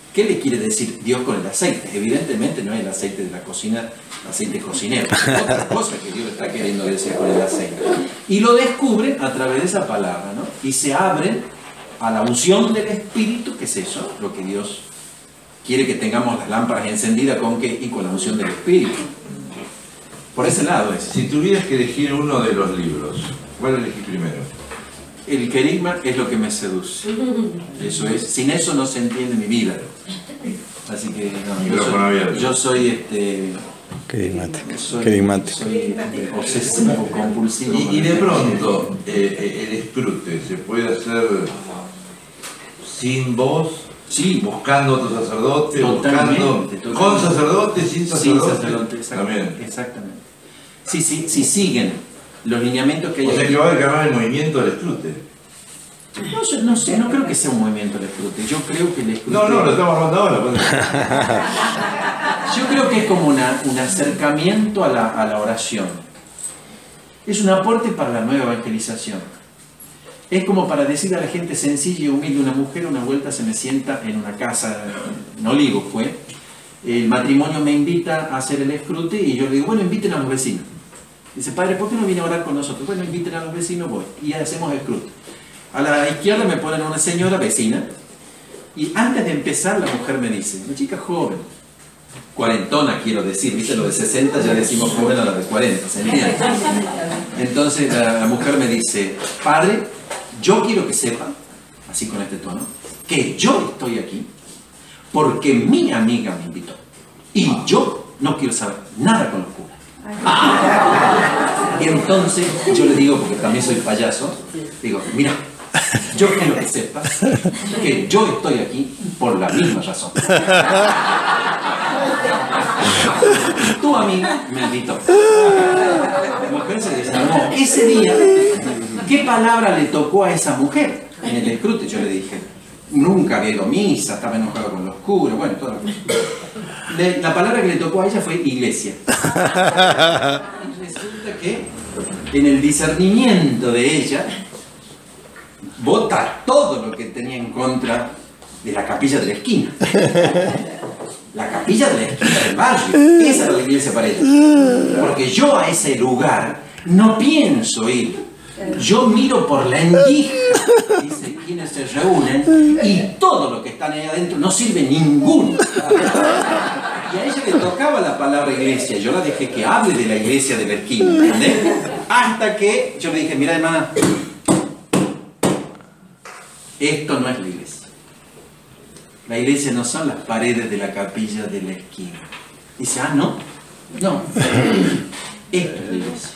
E: ¿Qué le quiere decir Dios con el aceite? Evidentemente no es el aceite de la cocina, el aceite cocinero. Es otra cosa que Dios está queriendo decir con el aceite. Y lo descubren a través de esa palabra, ¿no? Y se abren a la unción del Espíritu, que es eso, lo que Dios quiere que tengamos las lámparas encendidas con qué, y con la unción del Espíritu. Por ese lado es.
C: Si tuvieras que elegir uno de los libros, ¿cuál elegís primero?
E: El querigma es lo que me seduce. Eso es. Sin eso no se entiende mi vida. Así que no, yo, soy, yo soy este.
F: Querigmático.
E: Soy,
F: Querigmático.
E: soy este, obsesivo, compulsivo.
C: Y, y de pronto, eh, el escrute se puede hacer sin voz,
E: sí,
C: buscando a tu sacerdote,
E: totalmente,
C: buscando
E: totalmente.
C: Con sacerdote, sin sacerdote.
E: Sin sacerdote, exactamente.
C: También.
E: Exactamente. Sí, sí, sí, siguen los lineamientos que hay.
C: O sea
E: aquí.
C: que va a cambiar el movimiento del escrute.
E: No, yo no sé, no creo que sea un movimiento el escrute. Yo creo que el escrute.
C: No, no, lo estamos hablando ahora.
E: Yo creo que es como una, un acercamiento a la, a la oración. Es un aporte para la nueva evangelización. Es como para decir a la gente sencilla y humilde, una mujer una vuelta se me sienta en una casa, en Olivo fue, el matrimonio me invita a hacer el escrute y yo le digo, bueno, inviten a los vecinos. Dice, padre, ¿por qué no viene a orar con nosotros? Bueno, inviten a los vecinos, voy. Y hacemos escrute. A la izquierda me ponen una señora vecina y antes de empezar la mujer me dice, una chica joven, cuarentona quiero decir, viste, lo de sesenta ya decimos joven a la de cuarenta, ¿se entiende? Entonces la, la mujer me dice, padre, yo quiero que sepa, así con este tono, que yo estoy aquí porque mi amiga me invitó y yo no quiero saber nada con los curas. Y entonces yo le digo, porque también soy payaso, digo, mira, yo quiero que sepas que yo estoy aquí por la misma razón. Tu amiga me invitó. La mujer se desarmó. Ese día, ¿qué palabra le tocó a esa mujer? En el escrute yo le dije, nunca había ido a misa, estaba enojado con los curas, bueno, toda la cosa. Le, la palabra que le tocó a ella fue iglesia. Y resulta que en el discernimiento de ella, vota todo lo que tenía en contra de la capilla de la esquina. La capilla de la esquina del barrio. Esa era la iglesia para ella. Porque yo a ese lugar no pienso ir. Yo miro por la endija, dice, quienes se reúnen, y todo lo que están ahí adentro no sirve ninguno. Y a ella le tocaba la palabra iglesia. Yo la dejé que hable de la iglesia de la esquina, ¿entendés? Hasta que yo le dije, mira hermana, esto no es la iglesia. La iglesia no son las paredes de la capilla de la esquina. Dice, ah, no, no, esto es la iglesia.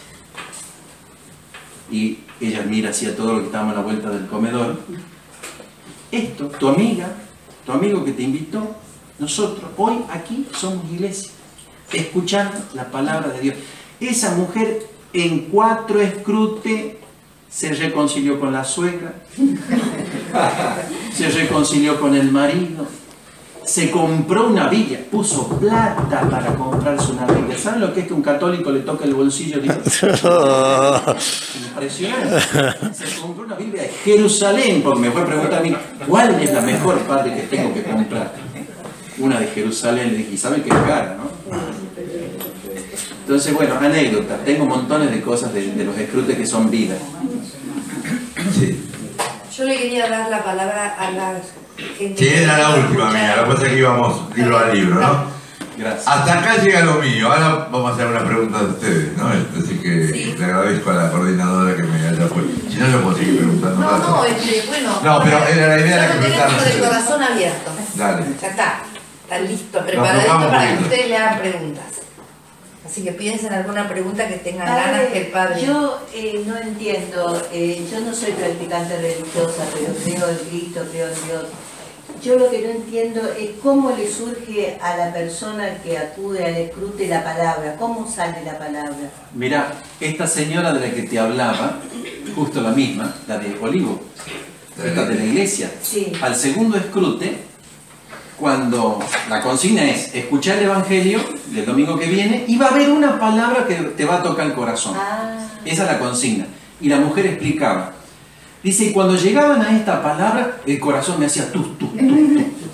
E: Y ella mira hacia todo lo que estábamos a la vuelta del comedor. Esto, tu amiga, tu amigo que te invitó, nosotros hoy aquí somos iglesia, escuchando la palabra de Dios. Esa mujer en cuatro escrute se reconcilió con la suegra, se reconcilió con el marido, se compró una Biblia, puso plata para comprarse una Biblia. ¿Saben lo que es que un católico le toca el bolsillo? Impresionante. Se compró una Biblia de Jerusalén, porque me fue a preguntar a mí, ¿cuál es la mejor parte que tengo que comprar? Una de Jerusalén, le dije, y saben que es cara, ¿no? Entonces, bueno, anécdotas. Tengo montones de cosas de, de los escrutes que son vida.
C: Sí.
A: Yo le quería dar la palabra a la gente.
C: Sí, era la última, amiga. Lo que pasa es que íbamos libro a libro, ¿no?
E: Gracias.
C: Hasta acá llega lo mío. Ahora vamos a hacer una pregunta de ustedes, ¿no? Así que
A: Sí.
C: le agradezco a la coordinadora que me haya puesto. Si no, yo puedo seguir preguntando.
A: No,
C: rato.
A: no, este, bueno.
C: No, pero era la idea
A: yo
C: era que
A: lo tengo
C: preguntaran
A: con el
C: ustedes.
A: corazón abierto.
C: Dale.
A: Ya está. Está listo, preparadito
C: aflojamos
A: para
C: un
A: que
C: poquito.
A: ustedes le hagan preguntas. Así que piensen alguna pregunta que tengan ganas que el padre.
G: Yo eh, no entiendo, eh, yo no soy practicante religiosa, pero creo en Cristo, creo en Dios. Yo lo que no entiendo es cómo le surge a la persona que acude al escrute la palabra, cómo sale la palabra.
E: Mirá, esta señora de la que te hablaba, justo la misma, la de Olivo, esta de la iglesia,
G: Sí.
E: al segundo escrute, cuando la consigna es escuchar el Evangelio del domingo que viene, y va a haber una palabra que te va a tocar el corazón.
G: Ah.
E: Esa es la consigna. Y la mujer explicaba. Dice, y cuando llegaban a esta palabra, el corazón me hacía tú, tú, tú, tú.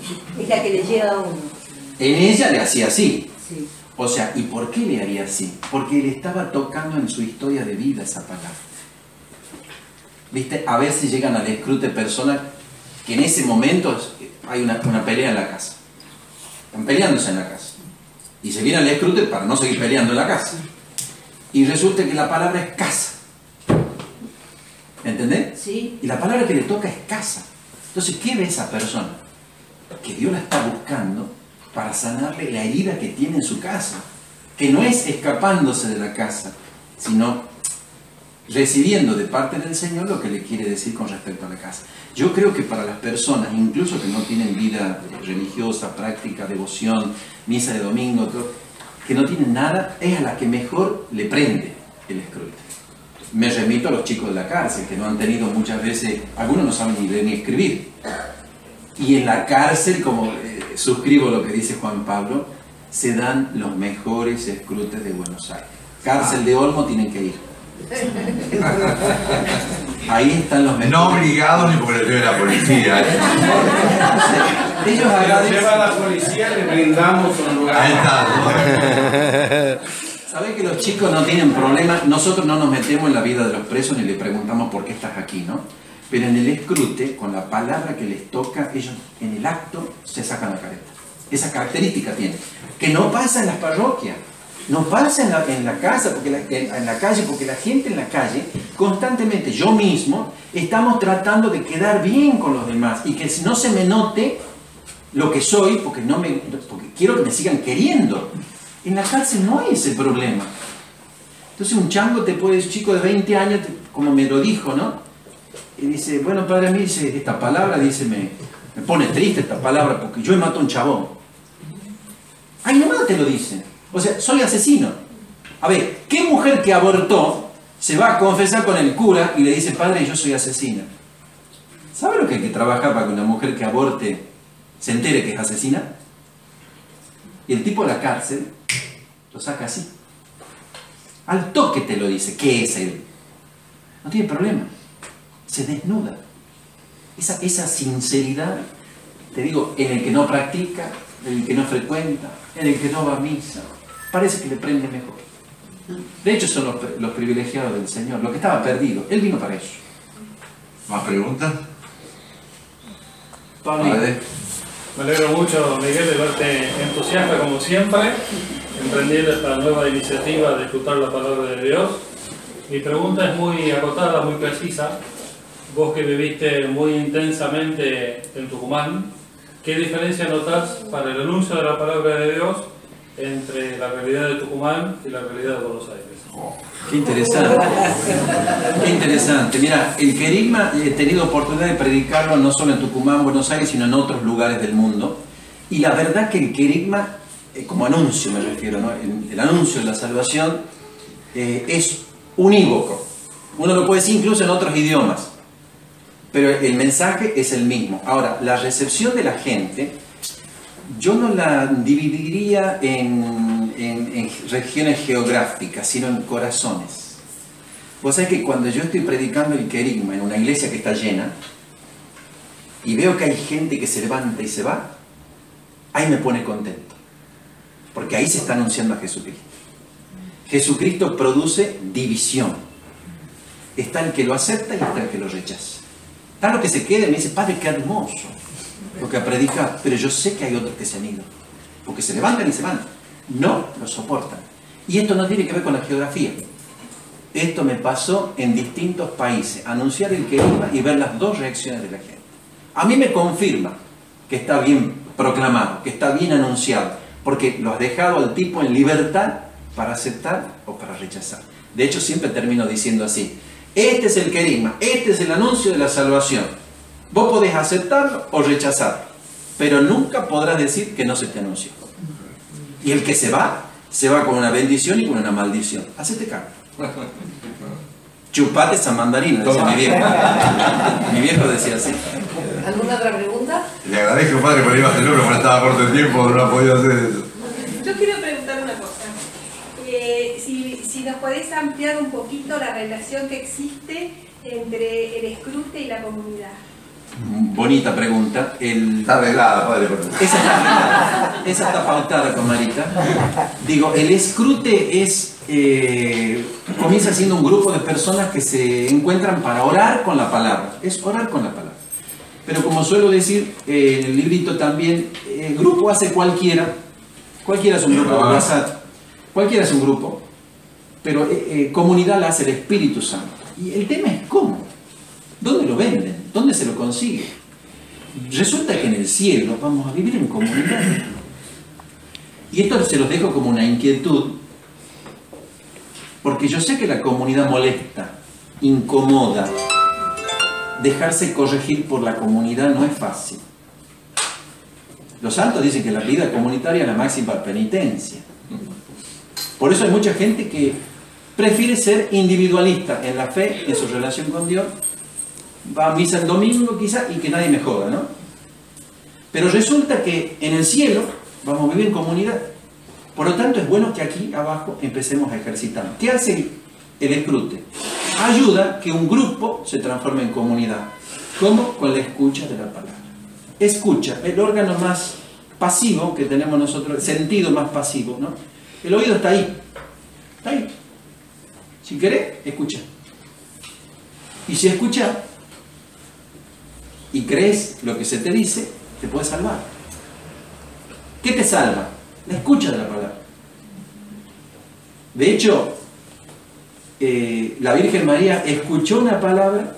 G: la que le llega a uno.
E: En ella le hacía así.
G: Sí.
E: O sea, ¿y por qué le haría así? Porque le estaba tocando en su historia de vida esa palabra. ¿Viste? A veces llegan al escrute personas que en ese momento hay una, una pelea en la casa. Están peleándose en la casa. Y se viene al escrute para no seguir peleando en la casa. Y resulta que la palabra es casa. ¿Entendés?
G: Sí.
E: Y la palabra que le toca es casa. Entonces, ¿qué ve esa persona? Que Dios la está buscando para sanarle la herida que tiene en su casa. Que no es escapándose de la casa, sino recibiendo de parte del Señor lo que le quiere decir con respecto a la casa. Yo creo que para las personas, incluso que no tienen vida religiosa, práctica, devoción, misa de domingo, que no tienen nada, es a la que mejor le prende el escrute. Me remito a los chicos de la cárcel, que no han tenido muchas veces, algunos no saben ni leer ni escribir. Y en la cárcel, como eh, suscribo lo que dice Juan Pablo, se dan los mejores escrutes de Buenos Aires. Cárcel de Olmo tienen que ir. Ahí están los mejores.
C: No obligados ni porque lo lleve la policía. ¿eh?
E: Ellos
F: Si
E: agradecen.
F: lleva a la policía, le brindamos un lugar.
C: Ahí está.
E: Saben que los chicos no tienen problema. Nosotros no nos metemos en la vida de los presos ni le preguntamos por qué estás aquí, ¿no? Pero en el escrute, con la palabra que les toca, ellos en el acto se sacan la careta. Esa característica tienen. Que no pasa en las parroquias. No pasa en la, en la casa, porque la, en, en la calle, porque la gente en la calle, constantemente, yo mismo, estamos tratando de quedar bien con los demás y que no se me note lo que soy, porque, no me, porque quiero que me sigan queriendo. En la cárcel no hay ese problema. Entonces un chango te puede, un chico de veinte años, como me lo dijo, ¿no? Y dice, bueno, padre, a mí dice, esta palabra, dice, me, me pone triste esta palabra, porque yo he matado a un chabón. Ay, nomás te lo dicen. O sea, soy asesino. A ver, ¿qué mujer que abortó se va a confesar con el cura y le dice, padre, yo soy asesina? ¿Sabe lo que hay que trabajar para que una mujer que aborte se entere que es asesina? Y el tipo de la cárcel lo saca así. Al toque te lo dice, ¿qué es él? No tiene problema. Se desnuda. Esa, esa sinceridad, te digo, en el que no practica, en el que no frecuenta, en el que no va a misa, parece que le prende mejor. De hecho son los, los privilegiados del Señor, lo que estaba perdido. Él vino para eso.
C: ¿Más preguntas?
E: Pablo.
F: Me alegro mucho, Miguel, de verte entusiasta como siempre, emprendiendo esta nueva iniciativa de escuchar la palabra de Dios. Mi pregunta es muy acotada, muy precisa. Vos que viviste muy intensamente en Tucumán, ¿qué diferencia notás para el anuncio de la palabra de Dios entre la realidad de Tucumán y la realidad de Buenos Aires?
E: Oh, qué interesante. Qué interesante. Mira, el querigma, he tenido oportunidad de predicarlo no solo en Tucumán, Buenos Aires, sino en otros lugares del mundo. Y la verdad que el querigma, eh, como anuncio me refiero, ¿no? el, el anuncio de la salvación eh, es unívoco. Uno lo puede decir incluso en otros idiomas. Pero el mensaje es el mismo. Ahora, la recepción de la gente, yo no la dividiría en, en, en regiones geográficas, sino en corazones. Vos sabés que cuando yo estoy predicando el querigma en una iglesia que está llena, y veo que hay gente que se levanta y se va, ahí me pone contento. Porque ahí se está anunciando a Jesucristo. Jesucristo produce división. Está el que lo acepta y está el que lo rechaza. Está lo que se queda y me dice, padre, qué hermoso lo que ha predicado, pero yo sé que hay otros que se han ido, porque se levantan y se van, no lo soportan. Y esto no tiene que ver con la geografía. Esto me pasó en distintos países, anunciar el querigma y ver las dos reacciones de la gente. A mí me confirma que está bien proclamado, que está bien anunciado, porque lo has dejado al tipo en libertad para aceptar o para rechazar. De hecho, siempre termino diciendo así, este es el querigma, este es el anuncio de la salvación. Vos podés aceptarlo o rechazarlo, pero nunca podrás decir que no se te anunció. Y el que se va, se va con una bendición y con una maldición. Hacete cargo. Chupate esa mandarina, decía mi viejo. Mi viejo decía así.
A: ¿Alguna otra pregunta?
C: Le agradezco, padre, por ir a hacerlo, pero estaba corto el tiempo, no ha podido hacer eso.
H: Yo quiero preguntar una cosa. Eh, si, si nos podés ampliar un poquito la relación que existe entre el escrute y la comunidad.
E: bonita pregunta. El...
C: Está arreglada, padre.
E: Esa está arreglada. Esa está pautada con Marita. Digo, el escrute es... Eh, comienza siendo un grupo de personas que se encuentran para orar con la palabra. Es orar con la palabra. Pero como suelo decir eh, en el librito también, el grupo hace cualquiera. Cualquiera es un grupo de WhatsApp. Cualquiera es un grupo. Pero eh, eh, comunidad la hace el Espíritu Santo. Y el tema es cómo. ¿Dónde lo venden? ¿Dónde se lo consigue? Resulta que en el cielo vamos a vivir en comunidad. Y esto se los dejo como una inquietud, porque yo sé que la comunidad molesta, incomoda. Dejarse corregir por la comunidad no es fácil. Los santos dicen que la vida comunitaria es la máxima penitencia. Por eso hay mucha gente que prefiere ser individualista en la fe, en su relación con Dios. Va a misa el domingo quizá y que nadie me joda, ¿no? Pero resulta que en el cielo vamos a vivir en comunidad. Por lo tanto es bueno que aquí abajo empecemos a ejercitar. ¿Qué hace el escrute? Ayuda que un grupo se transforme en comunidad. ¿Cómo? Con la escucha de la palabra. Escucha, el órgano más pasivo que tenemos nosotros, el sentido más pasivo, ¿no? El oído está ahí. Está ahí. Si querés, escucha. Y si escuchas y crees lo que se te dice, te puede salvar. ¿Qué te salva? La escucha de la palabra. De hecho, eh, la Virgen María escuchó una palabra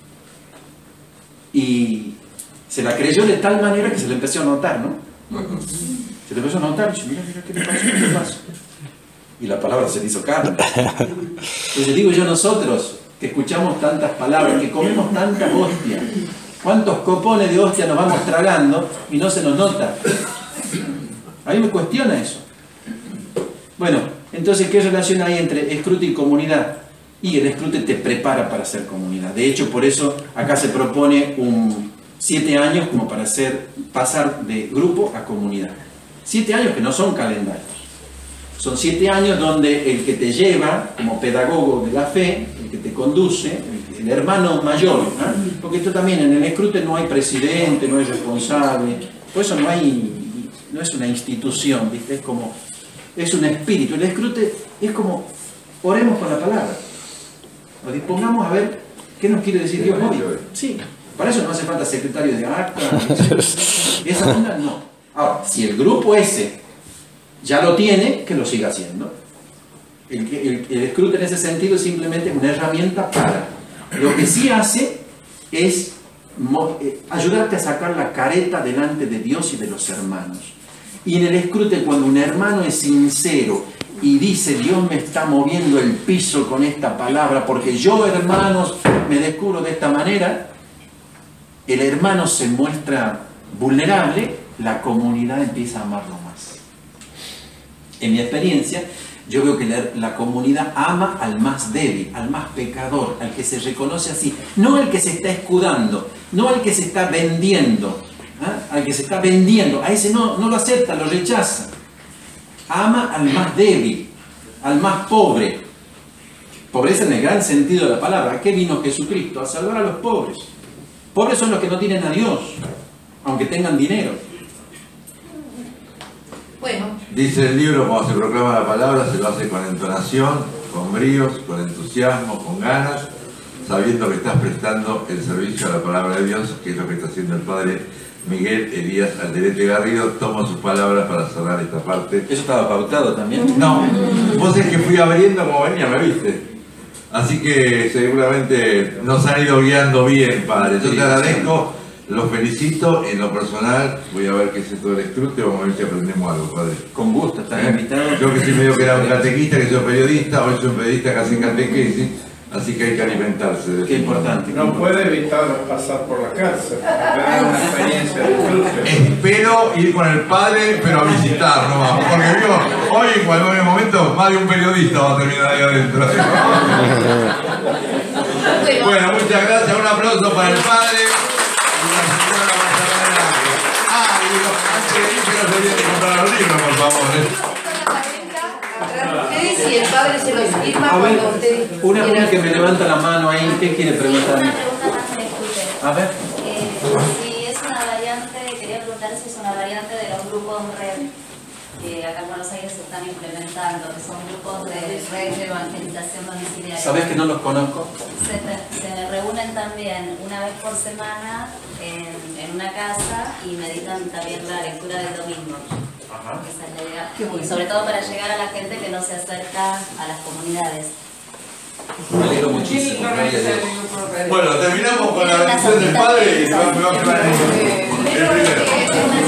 E: y se la creyó de tal manera que se le empezó a notar, ¿no? Se le empezó a notar y dice, mira, mira, ¿qué le pasó? ¿Qué le pasó? Y la palabra se le hizo carne. Entonces digo yo, nosotros que escuchamos tantas palabras, que comemos tanta hostia, ¿cuántos copones de hostia nos vamos tragando y no se nos nota? A mí me cuestiona eso. Bueno, entonces, ¿qué relación hay entre escrute y comunidad? Y el escrute te prepara para ser comunidad. De hecho, por eso acá se propone un siete años como para hacer, pasar de grupo a comunidad. Siete años que no son calendarios. Son siete años donde el que te lleva como pedagogo de la fe, el que te conduce, el, el hermano mayor, ¿no? Porque esto también en el escrute no hay presidente, no hay responsable, por eso no hay, no es una institución, ¿viste? Es como, es un espíritu. El escrute es como, oremos con la palabra, nos dispongamos a ver qué nos quiere decir Dios hoy. Sí, para eso no hace falta secretario de acta, esa onda no. Ahora, si el grupo ese ya lo tiene, que lo siga haciendo. El, el, el escrute en ese sentido es simplemente una herramienta para. Lo que sí hace es eh, ayudarte a sacar la careta delante de Dios y de los hermanos. Y en el escrute, cuando un hermano es sincero y dice, Dios me está moviendo el piso con esta palabra, porque yo, hermanos, me descubro de esta manera, el hermano se muestra vulnerable, la comunidad empieza a amarlo más. En mi experiencia, yo veo que la, la comunidad ama al más débil, al más pecador, al que se reconoce así, no al que se está escudando, no al que se está vendiendo, ¿eh? Al que se está vendiendo, a ese no, no lo acepta, lo rechaza. Ama al más débil, al más pobre. Pobreza en el gran sentido de la palabra. ¿A qué vino Jesucristo? A salvar a los pobres. Pobres son los que no tienen a Dios, aunque tengan dinero.
A: Bueno.
C: Dice el libro, cuando se proclama la palabra, se lo hace con entonación, con bríos, con entusiasmo, con ganas, sabiendo que estás prestando el servicio a la palabra de Dios, que es lo que está haciendo el padre Miguel Elías Alderete Garrido. Tomo sus palabras para cerrar esta parte.
E: ¿Eso estaba pautado también?
C: No, vos es que fui abriendo como venía, ¿me viste? Así que seguramente nos han ido guiando bien, padre. Yo te agradezco. Los felicito, en lo personal, voy a ver qué es esto del escrute, vamos a ver si aprendemos algo, padre.
E: Con gusto, estás
C: ¿Eh?
E: invitado.
C: Yo que soy medio que era un catequista, que soy periodista, hoy soy un periodista que hace catequesis, así que hay que alimentarse de
E: Qué importante.
I: No puede evitar pasar por la cárcel, tener una experiencia de escrute.
C: Espero ir con el padre, pero a visitar, no vamos, porque digo, hoy en cualquier momento más de un periodista va a terminar ahí adentro. Bueno, muchas gracias, un aplauso para el padre. Ah, y antes de ir, que no se olviden de comprar los libros, por favor.
A: Ustedes y el padre se los firma
E: A ver,
A: cuando ustedes
E: una, una
A: quieran.
E: que me levanta la mano ahí, ¿qué quiere preguntarme?
J: Una pregunta más en escrute.
E: A ver.
J: Eh, están implementando, que son grupos de red de evangelización domiciliaria.
E: ¿Sabés que no los conozco?
J: Se, se reúnen también una vez por semana en, en una casa y meditan también la lectura del domingo.
E: Ajá.
J: Esa es la idea. Y sobre todo para llegar a la gente que no se acerca a las comunidades.
D: Me alegro muchísimo.
C: Bueno, terminamos con la bendición del Padre y me va a quedar el primero.